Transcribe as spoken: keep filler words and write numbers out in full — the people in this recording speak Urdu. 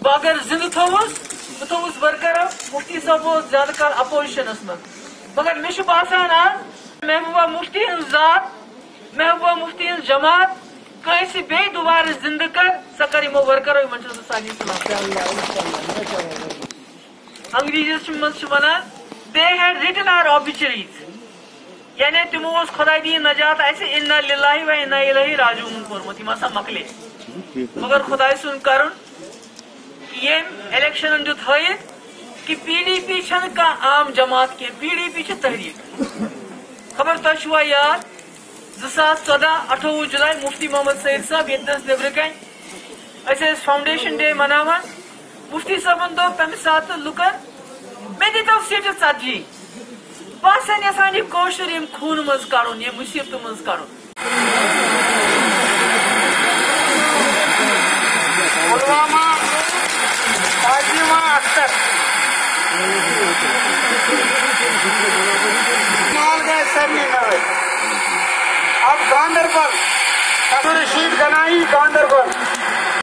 بہ اگر زندہ تھوس بہ تھوس برقرار مفتی صاحب زیادہ کال اپوزیشنس من مگر مے باسان آج محبوبہ مفتی ہن ذات محبوبہ مفتی ہن جماعت کنس بی دوبارہ زندہ کر سہ کر یمو ورکرو من سانی انگریزیس مز ونان دے ہیڈ ریٹن آر آبچریز یعنی تمو خدا دین نجات ایسے انا للہ و انا الیہ راجعون کورمت یم ہسا مکلے مگر خدا سن کرن یم الیکشن دیت ہائت کہ پی ڈی پی چھن کان عام جماعت کی پی ڈی پی چھ تحریک خبر تہ چھوا یاد زاس ژۄدہ اٹھووُہ جولائی مفتی محمد سعید صاحب یتنس نیبر کن اس فاؤنڈیشن ڈے مناوان مفتی صاحبن دو تمہ سات لکن مے دتو سیٹ ژتجی بہت یسان یہ کوشر یم خون مز کڑن یہ مصیبت مز کڑن پلوامہ فاطمہ اختر مال گئے سرنی نوے اب گاندربل رشید گنائی گاندربل